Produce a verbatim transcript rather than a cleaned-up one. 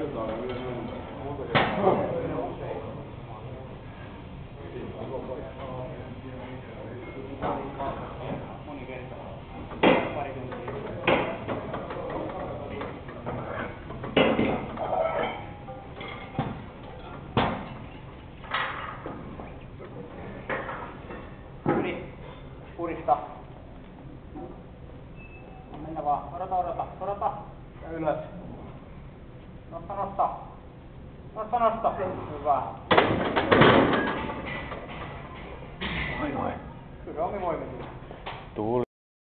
Yli. Purista. Mennä vaan. Odota, odota, odota. Ja ylös. Nosta, nosta. Nosta, nosta. Hyvä. Noin, noin. Kyllä omin voimin. Tuuli.